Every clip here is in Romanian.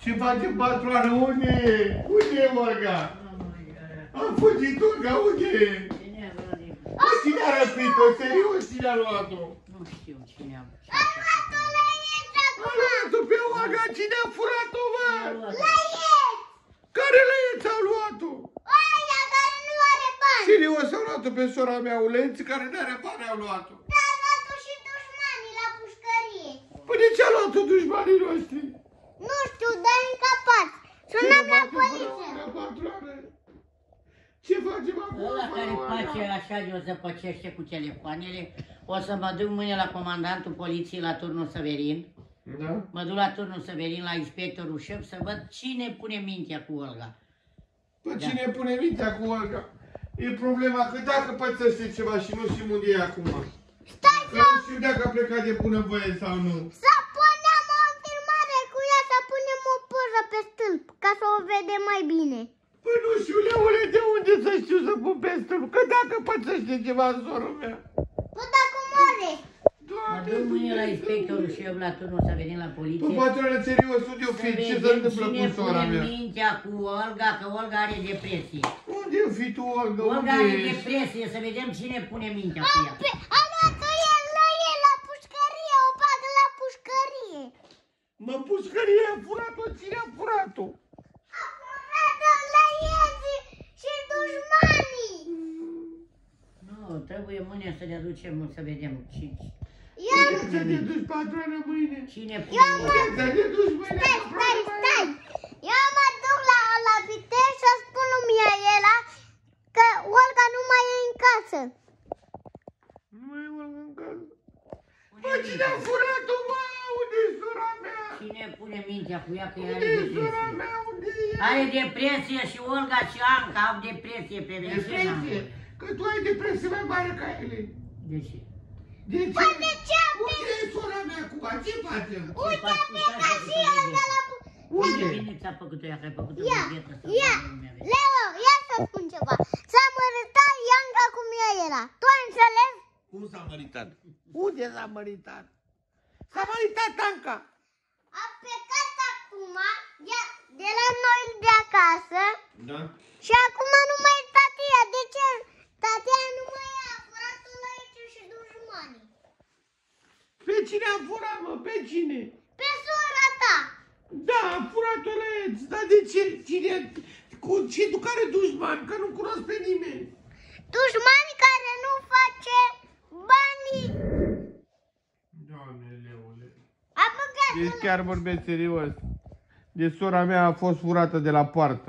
Ce face patroană? Unde e? Unde e Olga? Am fugit Olga, unde e? Cine a răpit-o? Serios, cine a luat-o? Nu știu cine a luat-o. A luat-o pe Olga, cine a furat-o, bă? Lăieț! Care lăieț a luat-o? Aia care nu are bani! Serios, au luat-o pe sora mea, uleț, care nu are bani, au luat-o. Dar a luat-o și dușmanii la pușcărie. Păi de ce a luat-o dușmanii noștri? Nu știu, dar incapați. Sunăm la poliție. Ce facem acum? Ăla care face așa de o zăpăcește cu telefoanele, o să mă duc mâine la comandantul poliției la turnul Severin. Da? Mă duc la turnul Severin, la inspectorul șef, să văd cine pune mintea cu Olga. Păi cine pune mintea cu Olga? E problema că dacă pățește ceva și nu știm unde e acum. Stai că nu știu dacă a plecat de bunăvoie sau nu. să punem o filmare cu ea, să punem o poză pe stâlp, ca să o vedem mai bine. Păi nu știu, Leule, de unde să știu să pun pe stâlp? Că dacă pățește ceva în sorul mea. Păi dacă moare. Mă duc mâine la inspectorul șef la turnul Severin la poliție. Păi, patronă, serios, unde o fi? Ce se întâmplă cu sora mea? Cine pune mintea cu Olga, că Olga are depresie. Unde o fi tu, Olga? Olga Unde are ești? depresie, să vedem cine pune mintea cu ea. A luat-o el la el la pușcărie, o bagă la pușcărie. Mă, pușcărie, a furat-o, cine a furat-o? A furat-o la el și dușmanii. Nu, trebuie mâine să ne ducem să vedem cine Să te duci, patronă, mâine. pune mintea. Să te duci mâine. Stai. Eu mă duc la Pitești să spun lui Miaela că Olga nu mai e în casă. Nu mai e Olga în casă. Bă, cine a furat-o, mă? Unde-i sora mea? Cine pune mintea cu ea, că ea are Unde-i sora depresie. mea? Unde e? Are depresie și Olga și Anca au depresie pe Depresie? Că tu ai depresie mai mare ca ele. De ce? De ce? Păi de ce? Unde e sora mea acum? Ce face? Uite, a plecat și el de la... Unde? Bine ți-a făcut ea, că ai făcut-o Ia, de vietă. Leo, ia să spun ceva. S-a măritat Ianca cu Miaela. Tu ai înțeles? Cum s-a măritat? Unde s-a măritat? S-a măritat Anca. A plecat acum de la noi de acasă Da? și acum nu mai e tatia. De ce? Tatia nu mai e, a furat-o la aici și dușmanii. Pe cine a furat, mă? Pe cine? Pe sora ta. Da, a furat-o la Ed. Dar de ce? Cine? Și tu care dușman? Că nu cunosc pe nimeni. Dușmani care nu face banii. Doamne, Leule. A băgat Deci chiar vorbesc serios. Deci sora mea a fost furată de la poartă.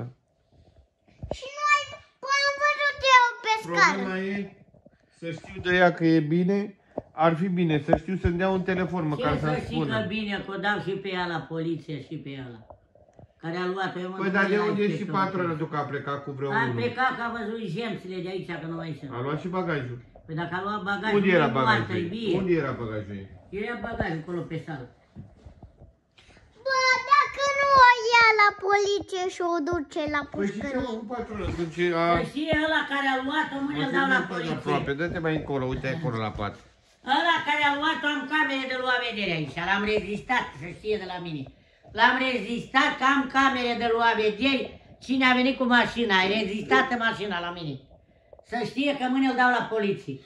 și nu ai... Păi am văzut eu pe scară. Problema e să știu de ea că e bine. Ar fi bine să știu să-mi dea un telefon măcar Ce să să-mi știi că spună. bine, că o dau și pe ea la poliție și pe ea. Care a luat-o. Eu mă Păi duc dar de la unde e și inspectorul patronă șef. tu că a plecat cu vreo A unul? plecat că a văzut gemțile de aici, că nu mai sunt. A luat și bagajul. Păi dacă a luat bagajul, Unde era nu ar bagajul? trebui. Unde era bagajul ei? Era bagajul acolo pe sală. Bă, dacă nu o ia la poliție și o duce la Păi și ce pușcărie. mă cu patronă? Deci a... Să știe ăla care a luat-o, mâine îl dau la poliție. aproape, dă-te mai încolo, uite acolo la pat. Ăla care a luat-o am camere de luat vedere aici. L-am rezistat, să știe de la mine. L-am rezistat că am camere de luat vedere. Cine a venit cu mașina, ai rezistat mașina la mine. Să știe că mâine îl dau la poliție.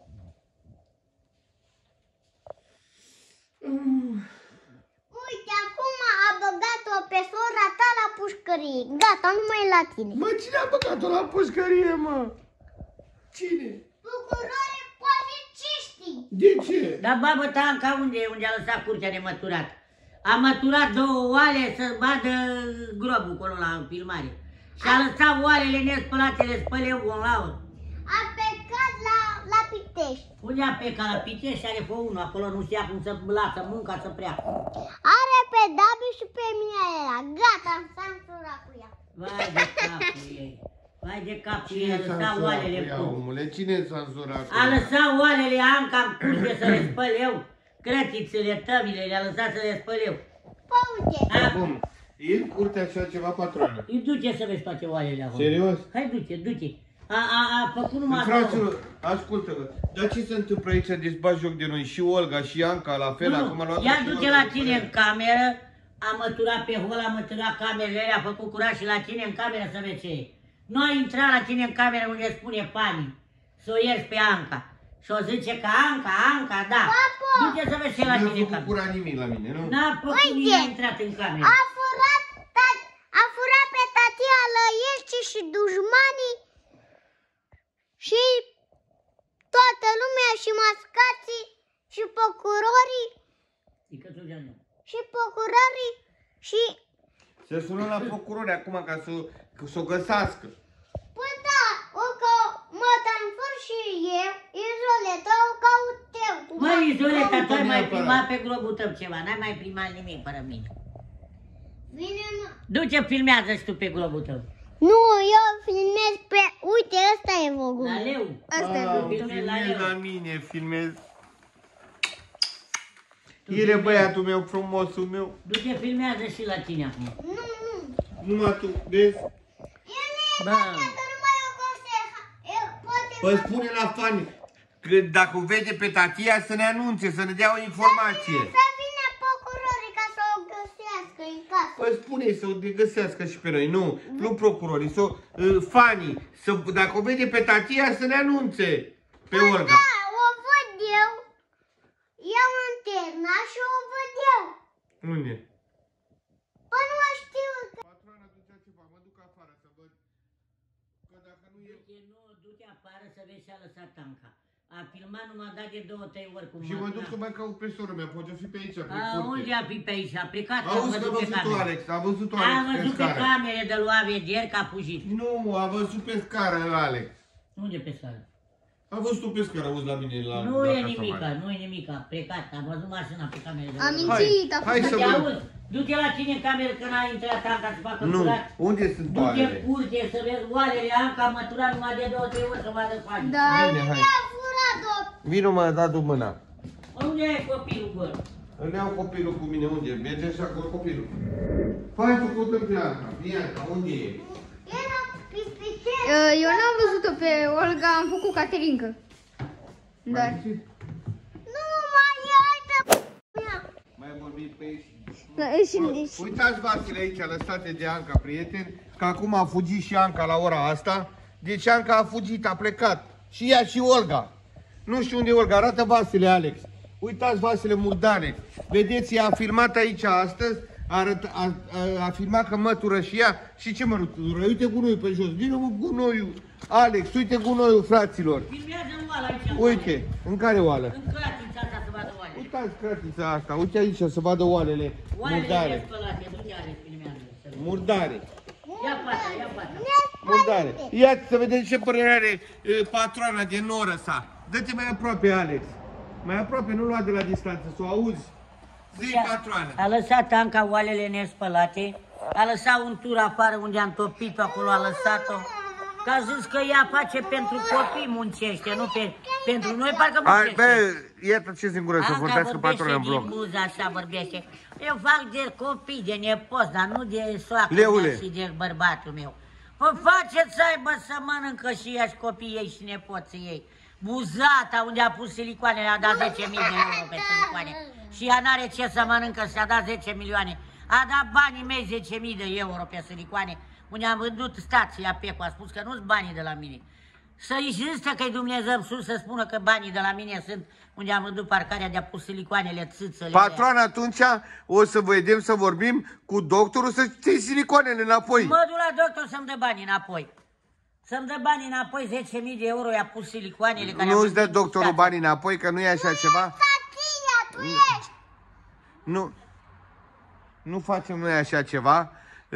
Uite, acum a băgat-o pe sora ta la pușcărie. Gata, nu mai e la tine. Mă, cine a băgat-o la pușcărie, mă? Cine? Procurorii polițiștii. De ce? Dar babă ta, ca unde a lăsat curtea de măturat? A măturat 2 oale să vadă grobul acolo la filmare. Și a lăsat oalele nespălate, le spăle eu în laud. A plecat la Pitești. Unde a plecat la Pitești, are pe unul, acolo nu știa cum să lasă munca să pleacă. Are pe Dabi și pe Miaela. Gata, am censurat cu ea. Vai de capul ei. Vai de capul ei, a Cine lăsat oalele ea, cu. omule? Cine s-a însurat? A lăsat oalele Anca în curte să le spăl eu. Crătițele, tămile, le-a lăsat să le spăl eu. Păi uite. Bun, e în curte așa ceva, patronă? Îi duce să vezi toate oalele acolo. Serios? Hai, du-te. A făcut numai Fraților, ascultă-vă, dar ce se întâmplă aici? Deci bagi joc de noi și Olga și Anca la fel, acum a luat Ia duce la tine în cameră, a măturat pe hol, a măturat camerele alea, a făcut curat și la tine în cameră să vezi ce e. Nu a intrat la tine în cameră unde spune Pani, să o ierți pe Anca. Și o zice că Anca, da. Du-te să vezi ce e la tine în cameră. Nu a făcut curat nimic la mine, nu? N-a făcut nimic, a intrat în cameră. A furat pe tatia Lăiești și dușmanii și toată lumea și mascații și procurorii și procurorii și... Se sună la procurori acum ca să o găsească. Păi da, că mă transform și eu, Izoleta, o caut eu. Măi, Izoleta, tu ai mai primat pe globul tău ceva, n-ai mai primat nimic fără mine. Vine, mă. Du-te, filmează și tu pe globul tău. Nu, eu filmez pe... Uite, ăsta e vlogul. La leu. Ăsta e vlogul. Filmez la leu. La mine, filmez. Ire băiatul meu, frumosul meu. Du-te, filmează și la tine acum. Nu. Numai tu, vezi? Bă. Păi spune la Fani că dacă o vede pe tatia să ne anunțe, să ne dea o informație. Să vină procurorii ca să o găsească în casă. Păi spune-i să o găsească și pe noi, nu procurorii, Fani, dacă o vede pe tatia să ne anunțe pe Olga. Da, o văd eu. Iau anterna și o văd eu. Unde? Păi nu știu. Patroana, ducea ceva, mă duc afară să văd. Că dacă nu e... Du-te afară să vezi ce a lăsat Anca. A filmat numai dat de 2-3 ori cu Și mă duc să mai caut pe sora mea, poate fi pe aici, pe curte. Unde a fi pe aici? A plecat, Auzi că a văzut-o Alex, a văzut-o Alex a pe văzut pe scară. camere de lua vederi că a fugit. Nu, a văzut pe scară Alex. Unde pe scară? A văzut-o pe scară, auzi la mine la... Nu la e casa nimica, mare. nu e nimica, a plecat, a văzut mașina pe camere de Am lua. mințit, a Hai fost. să Du-te, vedem. auzi, du-te la tine în cameră că n-a intrat Anca să facă Nu, curat. unde sunt Du-te toalele? curte să vezi oalele Anca, a măturat numai de 2-3 ori să vadă Fani. Da, Bine, hai. a furat-o. Vino mă, dadu mâna. Unde ai copilul, bă? Îl iau copilul cu mine, unde e? Merge și acolo copilul. Fai făcut în Bianca, Bianca, unde e? Era pispitel. Eu n-am văzut-o pe Olga, am făcut Caterinca. Dar... Nu, mai e altă mea. Mai vorbim pe aici. Uitați, Vasile, aici, lăsate de Anca, prieteni, că acum a fugit și Anca la ora asta. Deci Anca a fugit, a plecat. Și ea și Olga. Nu știu unde e Olga, arată Vasile, Alex. Uitați, Vasile Murdane. Vedeți, ea a filmat aici astăzi, a filmat că mătură și ea. Și ce mătură? Uite gunoiul pe jos. Vino cu gunoiul. Alex, uite gunoiul, fraților. Filmează în oală aici. Uite, în care oală? În cratița asta să vadă oalele. Uitați cratița asta, uite aici să vadă oalele Oalele murdare. spălate, du-te are, filmează. Murdare. Ia pata, ia pata. Murdare. Ia să vedem ce părere are patroana de noră sa. Dă-te mai aproape, Alex. Mai aproape, nu lua de la distanță, să o auzi. Zi, patroană. A lăsat Anca oalele nespălate, a lăsat un tur afară unde a întopit-o, acolo a lăsat-o. Că a zis că ea face pentru copii, muncește, nu pentru noi, parcă muncește. Bă, iată ce singură să vorbească patroana în vorbește blog. din buză, așa vorbește. Eu fac de copii, de nepoți, dar nu de soacră Leule. mea și de bărbatul meu. Vă faceți să aibă să mănâncă și ea și copiii ei și nepoții ei. Buzata, unde a pus silicoanele, a dat 10.000 de euro pe silicoane. Și ea n-are ce să mănâncă, și-a dat 10 milioane. A dat banii mei 10.000 de euro pe silicoane, unde am vândut stația Pecu, a spus că nu-s banii de la mine. Să insistă că-i Dumnezeu sus să spună că banii de la mine sunt unde am vândut parcarea de a pus silicoanele, țâțele. Patroana, atunci o să vedem să vorbim cu doctorul să ții silicoanele înapoi. Mă duc la doctor să-mi dă banii înapoi. Să-mi dă banii înapoi, 10.000 de euro i-a pus silicoanele. Nu-ți dă doctorul banii înapoi, că nu e așa ceva? Tatia, tu ești. Nu. Nu facem noi așa ceva.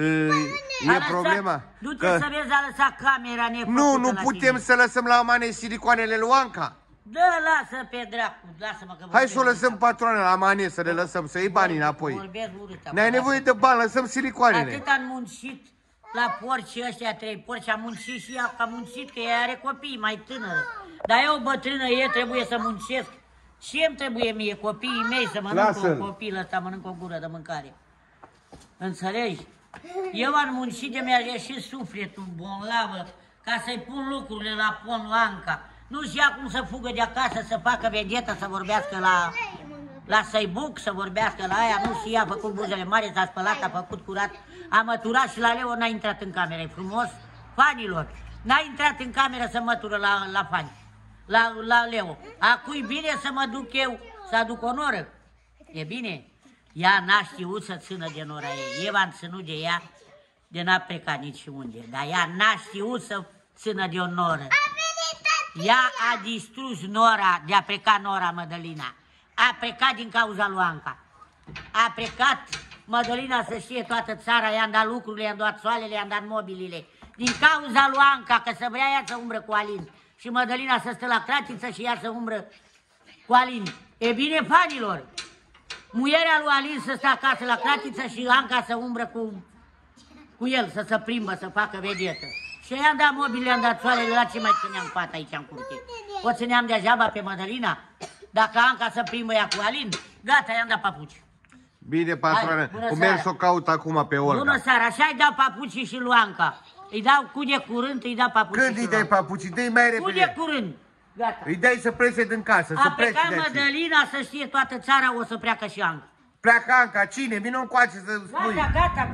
E problema. Du-te să vezi, a lăsat camera nefăcută. Nu putem să lăsăm la mane silicoanele lui Anca. Da, lasă pe dracu, lasă-mă că Hai să o lăsăm patroana la mane, să le lăsăm, să iei banii înapoi. Vorbesc urât. N-ai nevoie de bani, lăsăm silicoanele. Atât am muncit la porci ăștia 3 porci, am muncit și ea, că am muncit, că ea are copii mai tânără. Dar eu bătrână, e, trebuie să muncesc. Și îmi trebuie mie, copiii mei, să mănâncă un copil ăsta, mănâncă o gură de mâncare. Înțelegi? Eu am muncit de mi-a ieșit sufletul bonlavă ca să-i pun lucrurile la pon la Anca. Nu știa cum să fugă de acasă, să facă vedetă, să vorbească Lasă-i buc să vorbească la aia, nu și ea a făcut buzele mari, s-a spălat, a făcut curat, a măturat și la Leo n-a intrat în cameră, e frumos? Fanilor, n-a intrat în cameră să mătură la fani, la Leo. Acum e bine să mă duc eu, să aduc o noră, e bine? Ea n-a știut să țină de nora ei, Eva a ținut de ea, de n-a plecat nici unde, dar ea n-a știut să țină de o noră. Ea a distrus nora, de a plecat nora Mădălina. A plecat din cauza lui Anca. A plecat Mădălina, să știe toată țara, i-am dat lucrurile, i-am dat soalele, i-am dat mobilile. Din cauza lui Anca, că să vrea ea să umbră cu Alin. Și Mădălina să stă la cratiță și ea să umbră cu Alin. E bine, fanilor, muierea lui Alin să stă acasă la cratiță și Anca să umbră cu el, să se plimbă, să facă vedetă. Și i-am dat mobilele, i-am dat soalele, la ce mai țineam pat aici în curte? O țineam degeaba pe Mădălina? Dacă Anca să plimbă ea cu Alin, gata, i-am dat papuci. Bine, patroană, cum merg să o caut acum pe Olga. Bună seara, așa îi dau papucii și lui Anca. Îi dau cu de curând, îi dau papucii. Când îi dai papucii? Dă-i mai repede. Cu de curând. Gata. Îi dai să plece din casă, să A plece plecat de aici. Mădălina, să știe toată țara, o să pleacă și Anca. Pleacă Anca, cine? Vino încoace să spui. Gata, gata.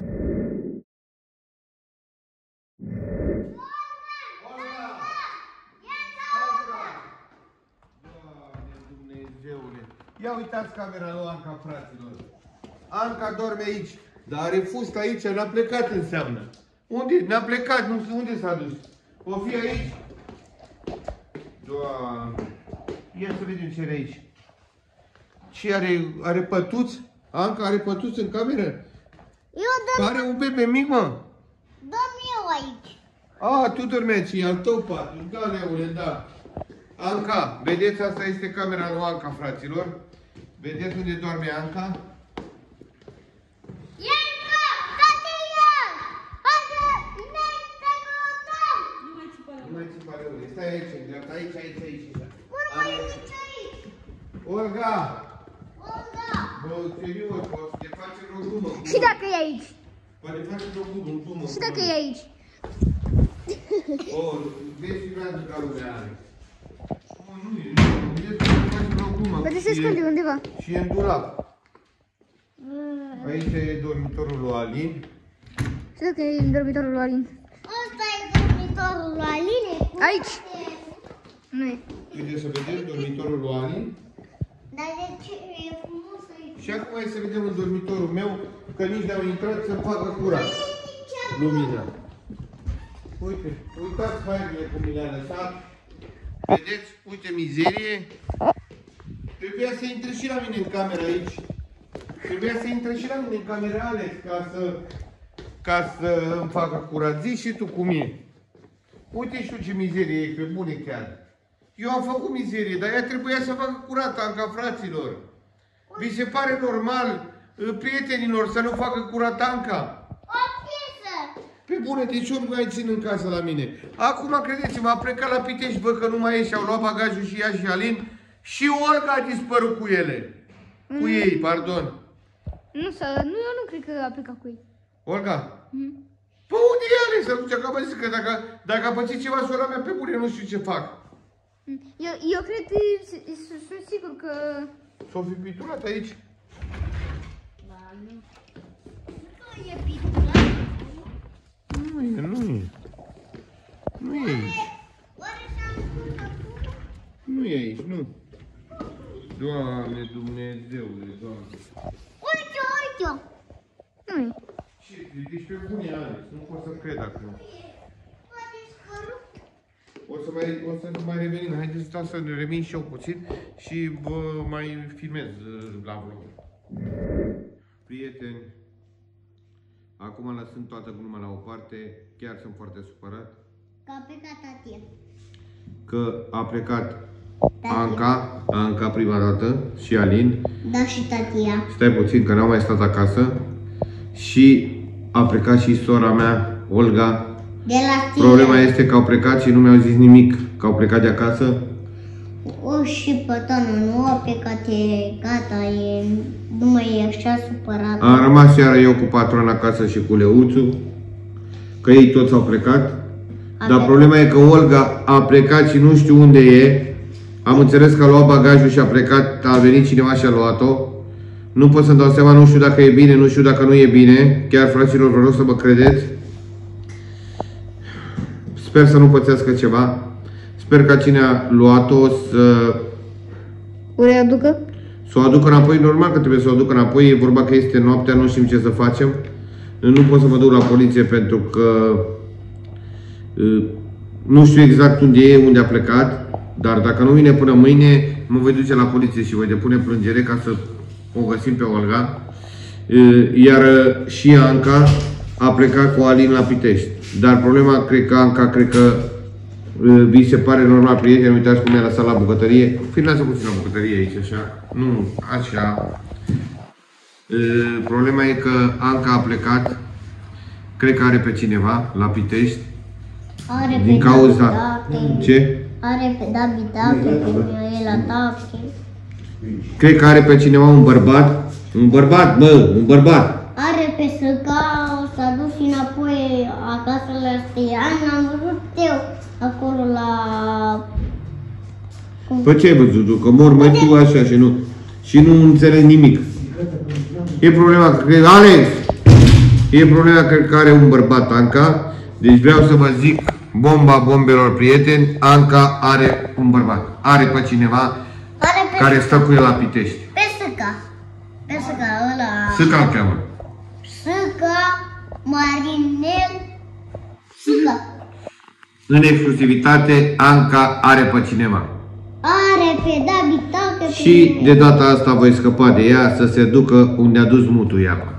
Ia uitați camera lui Anca, fraților. Anca dorme aici, dar are fust aici, n-a plecat înseamnă. Unde? N-a plecat, nu știu unde s-a dus. O fi aici? Doamne. Ia să vedem ce are aici. Ce are pătuți? Anca are pătuți în cameră? Are un bebe mic, mă? Dorm eu aici. A, tu dormeai, e al tău pat. Da, Leule, da. Anca, vedeți, asta este camera lui Anca, fraților. Vedeți unde doarme Anca? Nu mai țipa Leule, stai aici, în dreapta, aici. Olga! Bă, serios, poate te face vreo glumă. Și dacă e aici? Poate face vreo glumă. Și dacă e aici? O, vezi și vreau ca lumea are. Nu e, vezi că face vreo glumă. Poate se ascunde undeva. Și e în dulap. Aici e dormitorul lui Alin. Și dacă e în dormitorul lui Alin? Ăsta e dormitorul lui Aline. Aici? Nu e. Uite să vedem dormitorul lui Alin. Dar de ce e frumos aici? Și acum hai să vedem în dormitorul meu, că nici n-au intrat să facă curat lumina. Uite, uitați hairile cum mi le-a lăsat. Vedeți? Uite mizerie. Trebuia să intre și la mine în cameră aici. Trebuia să intre și la mine în cameră, Alex, ca să îmi facă curat. Zici și tu cum e. Uite și tu ce mizerie e, pe bune chiar. Eu am făcut mizerie, dar ea trebuia să facă curat, Anca, fraților. Vi se pare normal, prietenilor, să nu facă curat Anca? O pisă! Pe bune, deci ori mai țin în casă la mine. Acum, credeți-mă, a plecat la Pitești, văd că nu mai e și au luat bagajul și ea și Alin. Și Olga a dispărut cu ele. Cu ei, pardon. Nu, eu nu cred că a plecat cu ei. Olga? Păi unde e Alex? Atunci că am zis că dacă a pățit ceva sora mea, pe bune, nu știu ce fac. Eu cred, sunt sigur că... S-o fi piturat aici? Nu e piturat. Nu e aici. Oare s-a încurs acum? Nu e aici, nu. Doamne, Dumnezeule, Doamne. Uite! Nu e. Ce? Deci pe bune, Alex, nu pot să cred acum. Poate scărup. O să mai revenim. Haideți să ne revin și eu puțin și vă mai filmez la vlog. Prieteni, acum lăsând toată gluma la o parte, chiar sunt foarte supărat. Că a plecat tatia. Că a plecat Anca prima dată și Alin. Da, și tatia. Stai puțin că n-au mai stat acasă. Și a plecat și sora mea, Olga. De la tine. Problema este că au plecat și nu mi-au zis nimic, că au plecat de acasă. O, și pătanul nu a plecat, e gata, nu mai e așa supărat. Am rămas iară eu cu patrona acasă și cu Leuțu, că ei toți au plecat. Dar problema e că Olga a plecat și nu știu unde e. Am înțeles că a luat bagajul și a plecat, a venit cineva și a luat-o. Nu pot să-mi dau seama, nu știu dacă e bine, nu știu dacă nu e bine. Chiar, fraților, vă rog să mă credeți. Sper să nu pățească ceva. Sper ca cine a luat-o să... O readucă? Să o aducă înapoi, normal că trebuie să o aducă înapoi. E vorba că este noaptea, nu știm ce să facem. Nu pot să mă duc la poliție pentru că... Nu știu exact unde e, unde a plecat. Dar dacă nu vine până mâine, mă voi duce la poliție și voi depune plângere ca să o găsim pe Olga. Iar și Anca a plecat cu Alin la Pitești. Dar problema, cred că Anca, vi se pare normal, prieteni, uitați cum mi-a lăsat la bucătărie. Filmează puțin la bucătărie aici, așa. Nu, așa. Problema e că Anca a plecat, cred că are pe cineva la Pitești. Are din pe cauza... Ce? Are pe David, pe Mihaela Tache. Cred că are pe cineva un bărbat. Un bărbat, bă, un bărbat. Are pe Săca, s-a dus înapoi acasă la Steian, am văzut eu acolo la... Păi ce ai văzut tu? Că mor mai tu așa și nu înțeleg nimic. E problema, cred, Alex! E problema, cred că are un bărbat, Anca. Deci vreau să vă zic, bomba bombelor, prieteni, Anca are un bărbat. Are pe cineva care stă cu el la Pitești. Pe Săca. Pe Săca ăla... Săca îl cheamă. Săca, Marinel, Săca. În exclusivitate, Anca are pe cineva. Are pe David Tache. Și de data asta voi scăpa de ea să se ducă unde a dus mutul ea.